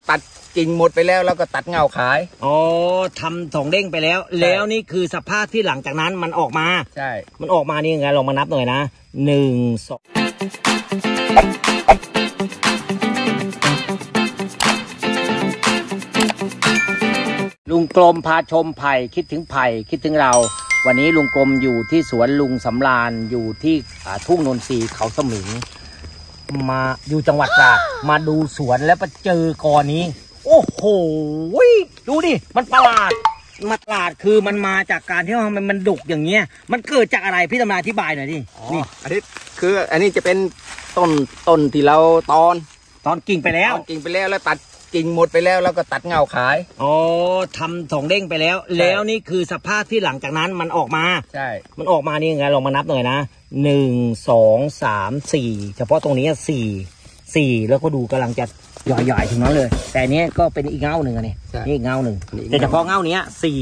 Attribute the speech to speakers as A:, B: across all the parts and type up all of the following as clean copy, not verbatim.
A: ตัดกิ่งหมดไปแล้วแล้วก็ตัดเงาขาย
B: อ๋อทำสองเด้งไปแล้วแล้วนี่คือสภาพที่หลังจากนั้นมันออกมา
A: ใช่
B: มันออกมานี่ยังไงลองมานับหน่อยนะ1 2ลุงกลมพาชมไผ่คิดถึงไผ่คิดถึงเราวันนี้ลุงกลมอยู่ที่สวนลุงสำราญอยู่ที่ทุ่งนนทรีเขาสมิงมาอยู่จังหวัดตราดมาดูสวนแล้วไปเจอกอนี้โอ้โหดูดิมันประหลาดคือมันมาจากการที่มันดกอย่างเงี้ยมันเกิดจากอะไรพี่ตำราอธิบายหน่อยดิ
A: นี่อันนี้จะเป็นต้นที่เราตอน
B: กิ่งไปแล้ว
A: แล้วตัดกิ่งหมดไปแล้วแล้วก็ตัดเงาขาย
B: อ๋อทำสองเด้งไปแล้วแล้วนี่คือสภาพที่หลังจากนั้นมันออกมา
A: ใช่
B: มันออกมานี่ยังไงลองมานับหน่อยนะ1 2 3 4เฉพาะตรงนี้4แล้วก็ดูกำลังจะใหญ่ๆถึงนั้นเลยแต่อันนี้ก็เป็นอีกเงาหนึ่งนี่อีกเงาหนึ่งแต่เฉพาะเงานี้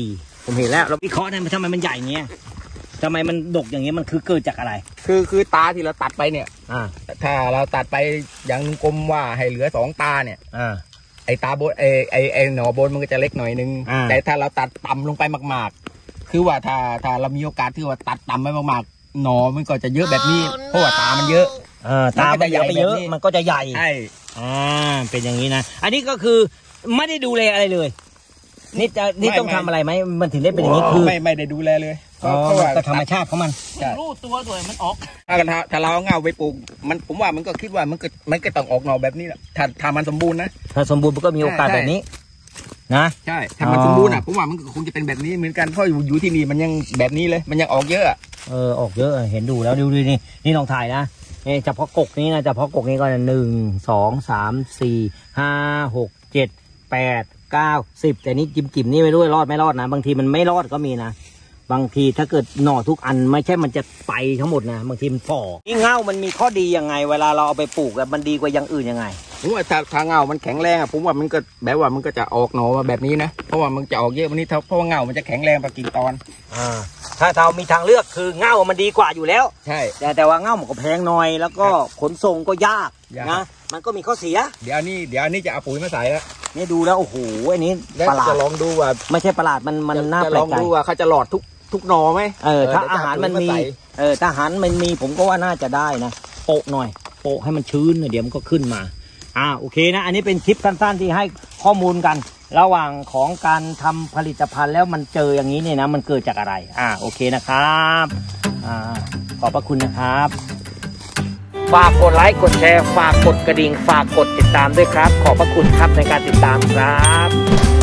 B: 4ผมเห็นแล้วเราวิเคราะห์ได้ทำไมมันใหญ่เงี้ยทำไมมันดกอย่างเงี้ยมันคือเกิดจากอะไร
A: คือตาที่เราตัดไปเนี่ยถ้าเราตัดไปอย่างกลมว่าให้เหลือ2ตาเนี่ยไอตาบนไอหนอบนมันก็จะเล็กหน่อยนึงแต่ถ้าเราตัดต่ำลงไปมากๆคือว่าถ้าเรามีโอกาสที่ว่าตัดต่ำไปมากๆหนอมันก็จะเยอะแบบนี้เพราะว่าตามันเยอะ
B: ตามันใหญ่ไปเยอะมันก็จะใหญ่
A: ใช่
B: เป็นอย่างนี้นะอันนี้ก็คือไม่ได้ดูแลอะไรเลยนี่ต้องทำอะไรไหมมันถึงได้เป็นอย่างนี้คือ
A: ไม่ได้ดูแลเลย
B: เพราะว่าธรรมชาติของมัน
C: รูดตัวด้วยมันออก
A: ถ้าเราเอาเงาไปปลูกมันผมว่ามันก็คิดว่ามันก็ต้องออกหน่อแบบนี้แหละถ้ามันสมบูรณ์นะ
B: ถ้าสมบูรณ์มันก็มีโอกาสแบบนี้นะ
A: ใช่ถ้ามันสมบูรณ์อ่ะผมว่ามันก็คงจะเป็นแบบนี้เหมือนกันเพราะอยู่ที่นี่มันยังแบบนี้เลยมันยังออกเยอะ
B: ออกเยอะเห็นดูแล้วดูนี่ลองถ่ายนะนี่เฉพาะกกนี้นะเฉพาะกกนี้ก็1 2 3 4 5 6 7 8 9 10แต่นี่จิ้มนี่ไปด้วยรอดไม่รอดนะบางทีมันไม่รอดก็มีนะบางทีถ้าเกิดหน่อทุกอันไม่ใช่มันจะไปทั้งหมดนะบางทีมันฝ่อนี่เง่ามันมีข้อดียังไงเวลาเราเอาไปปลูกมันดีกว่าอย่างอื่นยังไง
A: ผมว่าถ้าเงามันแข็งแรงผมว่ามันก็แบบว่ามันก็จะออกหน่อมาแบบนี้นะเพราะว่ามันจะออกเยอะวันนี้เพราะว่าเงามันจะแข็งแรงกว่ากิ่งตอน
B: ถ้าเรามีทางเลือกคือเง่ามันดีกว่าอยู่แล้ว
A: ใช่
B: แต่ว่าเง่ามันก็แพงหน่อยแล้วก็ขนส่งก็ยากนะมันก็มีข้อเสีย
A: เดี๋ยวนี้จะเอาปุ๋ยมาใส่แล้ว
B: นี่ดูแล้วโอ้โหอันนี้
A: ประหลาดจะลองดูว่า
B: ไม่ใช่ประหลาดมันน่าแปลกใจ
A: ลองดูว่าเขาจะหลอดทุกหน่อไหม
B: ถ้าอาหารมันมีถ้าอาหารมันมีผมก็ว่าน่าจะได้นะโปะหน่อยโปะให้มันชื้นเดี๋ยวมันก็ขึ้นมาโอเคนะอันนี้เป็นคลิปสั้นๆที่ให้ข้อมูลกันระหว่างของการทำผลิตภัณฑ์แล้วมันเจออย่างนี้เนี่ยนะมันเกิดจากอะไรโอเคนะครับขอบพระคุณนะครับฝากกดไลค์กดแชร์ฝากกดกระดิ่งฝากกดติดตามด้วยครับขอบพระคุณครับในการติดตามครับ